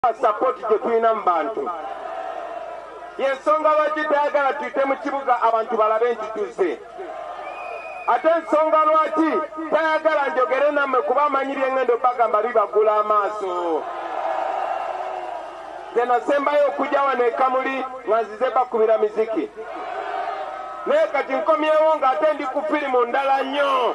Support je tulina mu bantu yensonga lwaki tayagala tuyite mu kibuga abantu balabe nti tuzze ate ensonga lwaki tayagala njogere nammwe kuba amanyi byengendo bagamba bibagula amaaso nze nasembayo okujja wano ekamuli nga nzize bakubira miziki naye kati nkomyewo ng'ate ndi ku firimu ndala nnyo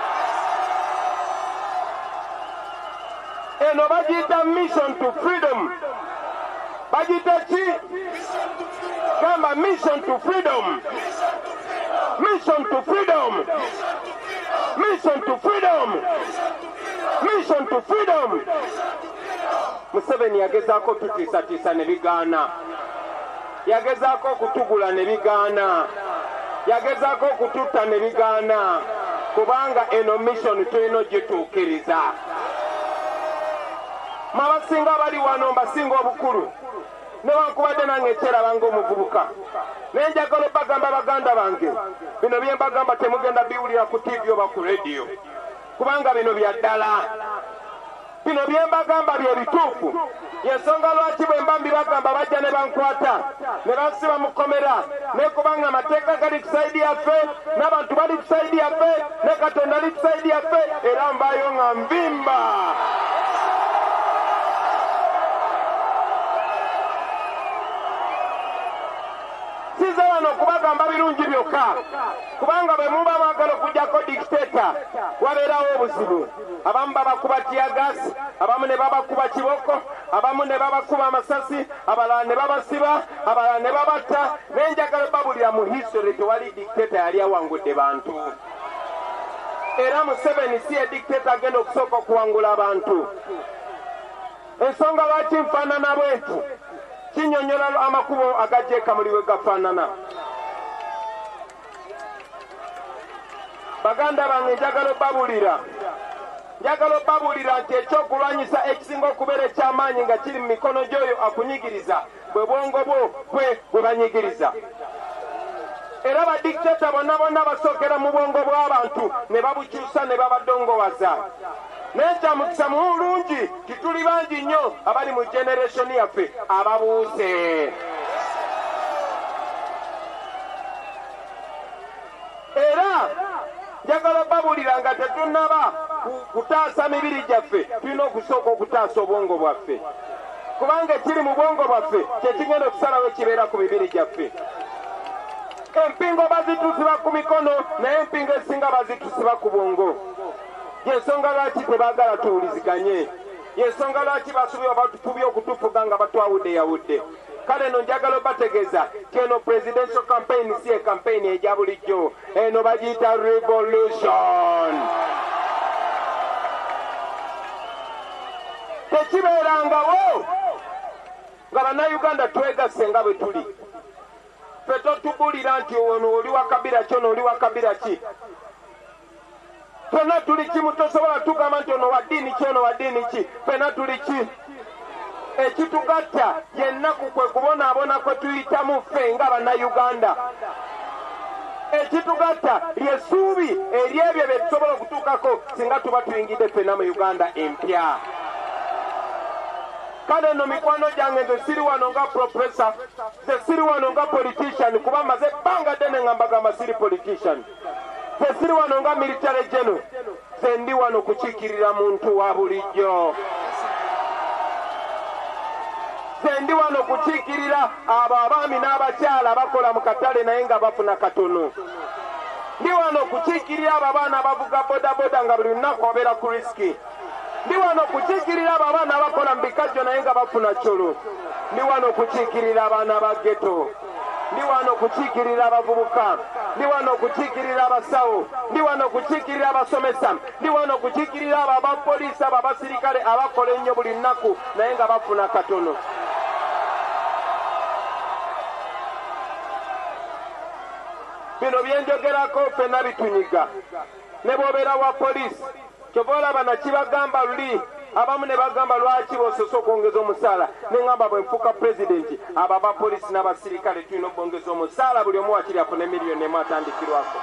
eno bagiyita mission to freedom bagiyita ki gamba mission to freedom mission to freedom mission to freedom mission to freedom Museveni yagezaako tutiisatiisa ne bigaana yagezaako okutugula ne bigaana yagezaako okututta ne bigaana kubanga eno mission tulina ogituukiriza mabasinga bali wano mbasinga obukulu newankubadde nange ekyerabanga omuvubuka naye njagala bagamba baganda bange bino bye mbagamba temugenda biwulira ku TV oba ku radio kubanga bino bya ddala bino bye mbagamba bye bituufu yensonga lwaki bwe mba mbibagamba bajja ne bankwata ne bansiba mu kkomera naye kubanga amateeka gali ku sayidi yaffe n'abantu bali ku sayidi yaffe ne Katonda ali ku sayidi yaffe era mbaayo nga nvimba size wano okubagamba birungi byokka kubanga bwe muba baagala okugyako dictator wabeerawo obuzibu abamu babakuba tiyagasi abamu ne babakuba kiboko abamu ne babakuba amasasi abalala ne babasiba abalala ne babatta naye njagala babulira mu history tewali dictator yali awangudde bantu era Museveni si ye dictator agenda okusooka okuwangula abantu ensonga lwaki nfaanana bwenti kinyonyola amakubo agajja ekamuli we gafaanana baganda bange njagala obbabulira nti ekyokulwanyisa ekisinga okubeera eky'amaanyi nga kiri mu mikono gy'oyo akunyigiriza bwe bwongo bwo bwe banyigiriza era badikitata bonna bonna basookera mu bwongo bw'abantu ne babukyusa ne babadongowaza naye kyamukisa mulungi tituli bangi nnyo abali mu generation yaffe ababuuse era njagala babulira nga tetunaba kutaasa mibiri gyaffe tulina okusooka okutaasa obwongo bwaffe kubanga ekiri mu bwongo bwaffe kyekigenda okusalawo ekibeera ku mibiri gyaffe empingo bazitusiba ku mikono naye empingo ezisinga bazitusiba ku bwongo yensonga lwaki tebaagala tuwuliziganye yensonga lwaki basubye batufubye okutufuga nga batwawudde yawudde kale eno njagala obategeeza keno presidential campaign si ye campaign eja bulijjo eno bagiyita revolution tekibeerangawo nga bannayuganda twegasse nga bwe tuli ffe totubulira nti ono oli wa kabira ki ono oli wa kabira ki ffenna tuli kimu tosobola tugamba nti ono wa ddiini ki ono wa ddiini ki ffenna tuli ki ekitugatta yennaku kwe kubonaabona kwe tuyitamu ffe nga bannayuganda ekitugatta lyessuubi eryebyo bye tusobola okutuukako singa tuba tuyingidde ffenna mu uganda empya kale nno mikwano gyange nze siri wano nga profesa nze siri wano nga politician kuba maze ebbanga ddene nga mbagamba siri politician nze siri wano nga military general nze ndi wano kukiikirira muntu wa bulijjo nze ndi wano kukiikirira abo abaami n'abakyala bakola mu katale naye nga bafuna katono ndi wano kukiikirira abo abaana abavuga bodaboda nga buli lunaku obeera ku risiki ndi wano kukiikirira abo abaana abakola mu bikajjo naye nga bafuna kyolo ndi wano kukiikirira abaana ba ghetto ndi wano kukiikirira abavubuka ndi wano kukiikirira abasawo ndi wano kukiikirira abasomesa ndi wano kukiikirira abo abapoliisi abo abasirikale abakola ennyo buli nnaku naye nga bafuna katono bino byenjogerako ffenna bitunyiga ne bw'obeera wa poliisi kyova olaba nakibagamba luli abamu ne bagamba lwaki bososa okwongeza omusaala ne ŋŋamba bwe nfuuka pulezidenti abo abapoliisi n'abasirikale tulina okwongeza omusaala buli omu wakiri afune miliyoni emu atandikirwako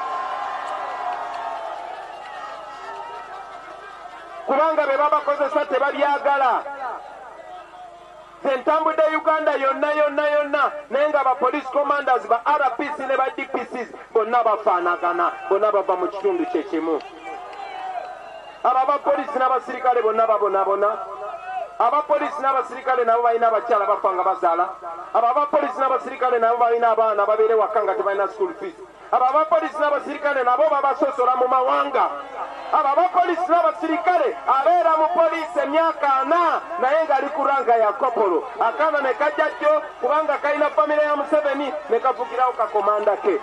kubanga be babakozesa tebabyagala zentambudde Uganda yonna naye nga ba police commanders ba RPC ne ba DPCs bonna bafaanagana, bonna bava mu kitundu kyekimu. abo abapoliisi n'abasirikale bonna babonabona. abapoliisi n'abasirikale nabo balina abakyala bafa nga bazaala. abo abapoliisi n'abasirikale nabo balina abaana babeere waka nga tebalina school fees. abo abapoliisi n'abasirikale nabo babasosola mu mawanga. abo abapoliisi n'abasirikale abeera mu poliisi emyaka 4 naye ng'ali ku ranga ya kopolo. akaana ne kajja jjo kubanga kalina famire ya Museveni ne kavugirawo kakomanda ke.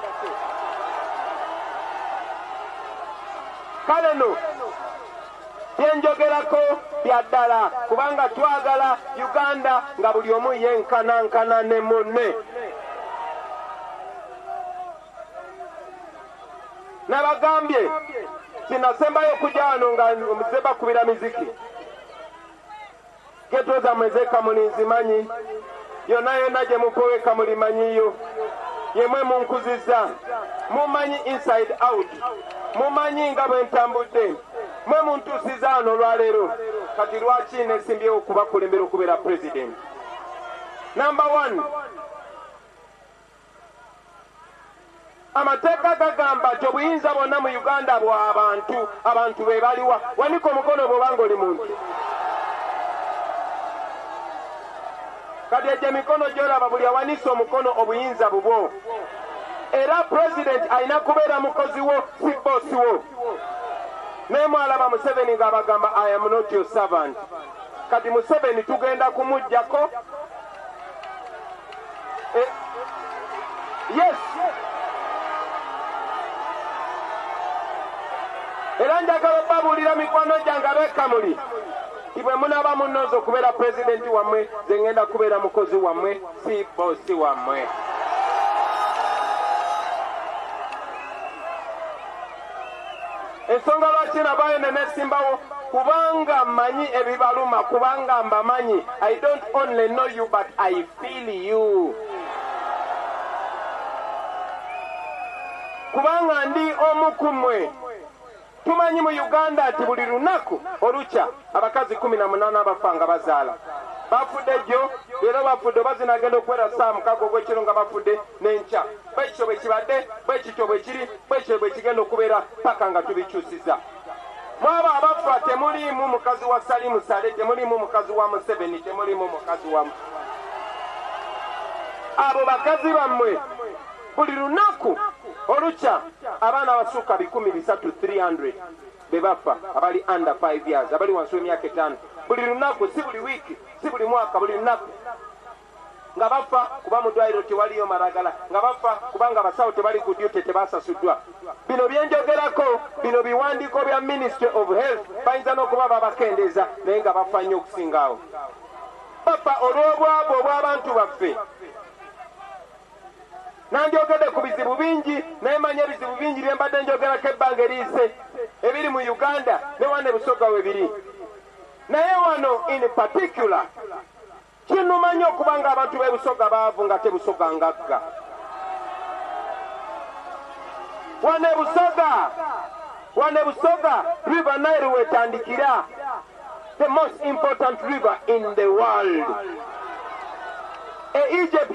kale no byenjogerako bya ddala kubanga twagala Uganda nga buli omu yenkanankana ne munne. nabagambye kinasembayo okujja wano nga omuze bakubira miziki getoza mwezeka mulinzimanyi yonna gye mupoweka mulimanyiyo yemwe munkuziza mumanyi inside out mumanyi nga bwe ntambudde mwe muntuusiza wano olwaleero kati lwaki nesimbyewo okubakulembera okubeera president. Number 1, amateeka gagamba nti obuyinza bwonna mu Uganda bw'abantu, abantu be baliwa. Wanika omukono bw'obanga oli muntu. kati egyo emikono gy'olaba buli awanisa omukono obuyinza bubwo. era president alina kubeera mukozi wo si boosi wo. naye mwalaba Museveni ng'abagamba I am not your servant. kati Museveni tugenda kumuggyako. Yes. era njagala obabuulira mikwano gyange ab'ekamuli ti bwe munaaba munnooza okubeera pulezidenti wammwe ze ngenda kubeera mukozi wammwe si boosi wammwe. ensonga lwaki nabaayo ne nesimbawo kubanga mmanyi ebibaluma kubanga mbamanyi. I don't only know you but I feel you. kubanga ndi omu ku mmwe. tumanyi mu Uganda ati buli lunaku olukya abakazi 18 bafa nga bazaala. bafudde jjo leero bafudde bazinagenda okwera saa 6 ogw'ekiro nga bafudde n'enkya. bwekityo bwe kibadde bwekityo bwe kiri bwekityo bwe kigenda okubeera paka nga tubikyusiza. mwaba abafa temuliimu mukazi wa Salimu Sale, temuliimu mukazi wa Museveni, temuliimu mukazi wa abo bakazi bammwe buli lunaku olukya abaana abasuuka 1,300 be bafa abali under 5 years, abali wansi w'emyaka 5. buli lunaku, si buli wiiki, si buli mwaka, buli lunaku nga bafa kuba mu ddwaliro tewaliyo malagala, nga bafa kubanga abasawo tebali ku duty, tebasasuddwa. bino byenjogerako bino biwandiiko bya Ministry of Health. bayinza n'okuba babakendeeza naye nga bafa nnyo okusingawo. bafa olw'obwavu obw'abantu baffe. nandyogedde ku bizibu bingi naye manya ebizibu bingi bye mbadde njogerako ebbanga eriise ebiri mu Uganda ne wane Busoga we biri. naye wano in particular kinuma nnyo okubanga abantu b'e Busoga baavu nga tebusoga ngagga. wane Busoga River Nile wetandikira, the most important river in the world. Egypt